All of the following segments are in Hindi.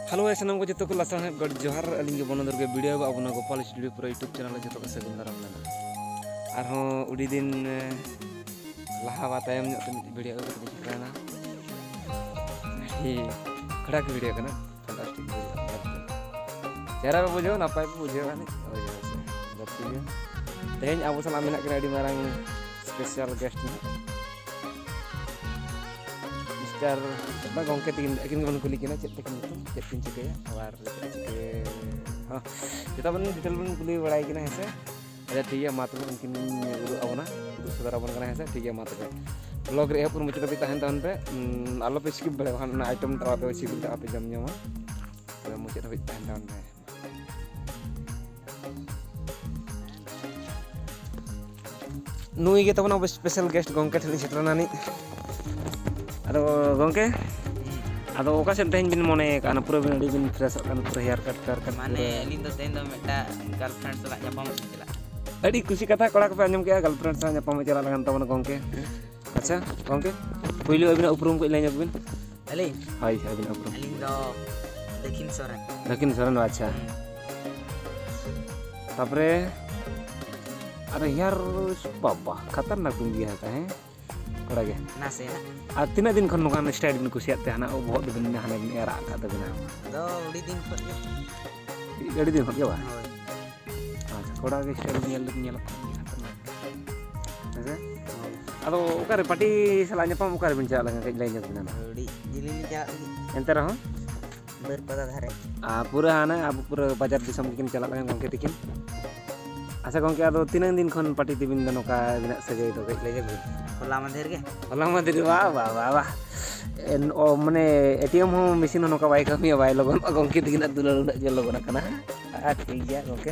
हेलो सामान को जो लासा गड जोहार अली बनोदर के वीडियो अब गोपाल स्टूडियो पूरा यूट्यूब चैनल जो को सगुन दाराम लेना उड़ी दिन लहा तायम वीडियो करना खड़ा के वीडियो करना फैंटास्टिक चेहरा पे बुझे नपाय पे बुझे तेज अब साला मेना के मारंग स्पेशल गेस्ट मिस्टर गंके तकिन बन कुली किना चेत तकिन चेत किन चिके और चिके हां जेता बन डिटेल बन कुली बड़ाई किना हेसे अच्छा ठीक है मात्र उनकिन अबना सुधार बन करना हेसे ठीक है मात्र ब्लॉग रे पूरा मुचत भी तहन तहन पे आलो पे स्किप बड़े खान आइटम ता पे सिबिल ता पे जम जमा तो मुचत भी तहन तहन पे नुई के तबना स्पेशल गेस्ट गंके ठली सेटरना नि अदो गंके अदो ओका सेन तेन बिन मने काना पूरा बिन अडी बिन फ्रेश काना पूरा हेयर कट माने अलिन दो तेन दो मेटा गर्लफ्रेंड सला जापाम चला अडी खुशी कथा कोड़ा को आंजम के गर्लफ्रेंड सा जापाम चला लगन तबना गंके अच्छा गंके पहिलो अबिना उपरुम को लेन बिन अली हाय अबिना उपरुम अलिन दो दक्षिण सरन अच्छा तापरे अरे यार बाबा खतरनाक तुम दिया था है कोड़ा के नासे ना आ तीना दिन खन नोकान स्टाइल बिन कुसियात ते हना ओ बहुत बिन हाने बिन एरा का बिना दो उड़ी दिन खत अड़ी दिन खत के बा होय अच्छा कोड़ा के स्टाइल nyel अच्छा अदो ओकारे पार्टी सला ᱧᱟᱯᱟᱢ ओकारे बिन चला लगा कई लाइन बिना उड़ी जिली जा एंते रहो बर पदा धारे पूरा हाना अब पूरा बाजार दिसम किन चला लगा गंके तिकिन अच्छा गंके अदो तीन दिन खन पार्टी तिबिन दनो का बिना सगे तो कई लाइन होला मंदिर वाह वाह वाह वाह ओ मने एटीएम हो मशीन हो नोका बाय कमी बाय लगन गंके तिकिन दुलर जे लगन कना ठीक गया गंके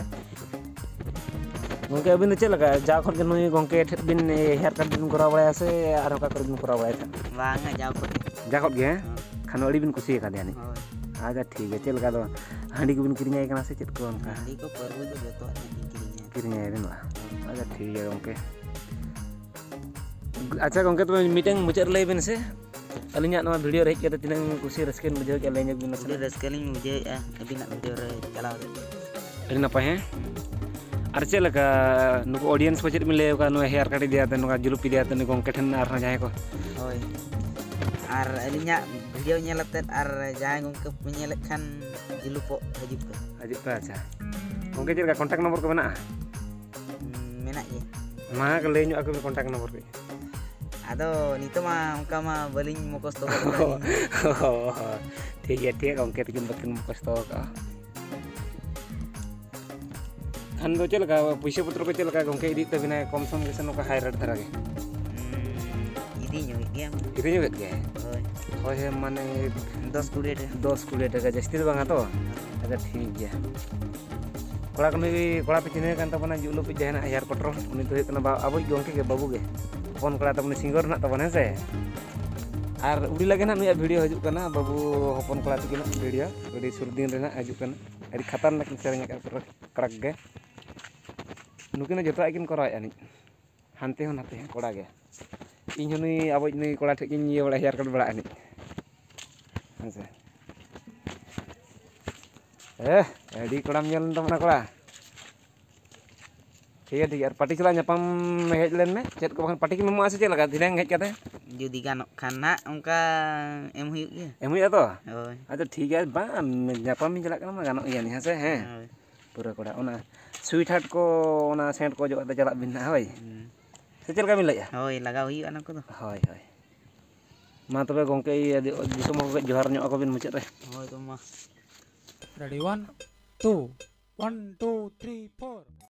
गंके अबिन चे लगा जा खन के नई गंके बिन हेयर कट बिन करा बड़ा से आर होका कर बिन करा बड़ा था वांगा जा खन गे खान अड़ी बिन कुसी का देनी अच्छा ठीक है चे लगा दो हांडी को बिन किरिंग आय कना से चेत को उनका हांडी को परबो तो जतो किरिंग आय बिन अच्छा ठीक है गंके अच्छा गंके तो मीटिंग मुचार लay बिन से अलिnya नवा वीडियो रे के तिनंग कुसी रस्केन बुझे के लैने बिन से रस्केलिंग मुझे अबिना वीडियो रे चलाओ अड़ी नपाय है और चे लगा नुको ऑडियंस को चेत मिले का नो हेयर कट दिया ते नुका जुलुपी दिया ते गंके ठन आर ना जाय को होय आर अलिnya वीडियो नेलते आर जाय गंके नेले खान जुलुपो हजिब पे अच्छा गंके चेल का कांटेक्ट नंबर को बना मेना ये मा के लay ᱧᱚᱜ ako कांटेक्ट नंबर को आदो नितो मा उनका मा बलिंग मुखस तो ठीक है गंके तिकिन बकिन मुखस तो का खान दो चल का पैसे पत्र को चल का गंके इदी त बिना कम सम के सनो का हाई रेट धरा के इदी ᱧᱚᱜ इदी ᱧᱚᱜ के होय होय माने 10-20 टाका जस्ती बांगा तो अच्छा ठीक गया कोड़ा कोड़ा पे चिन्ह कान तबना जुलो पे जहना हेयर कटर उनी तो हेतना अब गंके के बाबू के फोन कोड़ा तबने सिंगर ना तबन है से और उड़ी लगे ना नुया वीडियो हजू कना बाबू हपन कोड़ा तकिन वीडियो अड़ी सुर दिन रेना हजू कना अड़ी खतरनाक सेरेंग का पूरा कड़क गे नुकिन जतो आकिन कराय अनि हानते हो नाते कोड़ा गे इन हनुई अब नुई कोड़ा ठेकिन ये बड़ा हेयर कट बड़ा अनि अच्छा अड़ी कोड़ा मेल तमना कोड़ा ठीक है यार पार्टी चला ᱧᱟᱯᱟᱢ हेज लेन में चेत को पार्टी की मेमो आसे चला दिनांग हेज काते जुदी गानो खान ना उनका एम हुई गया तो होय अच्छा ठीक है बा ᱧᱟᱯᱟᱢ में चला मा गानो यानी है से हैं पूरा कोड़ा ओना स्वीट हार्ट को ओना सेंट को जो चला बिन होय से चल का मिल लया होय लगा हुई अना को होय होय मा तबे गंके दिसम को जोहार ᱧᱚᱜ को बिन मुचत रे होय तो मा रेडी 1 2 1 2 3 4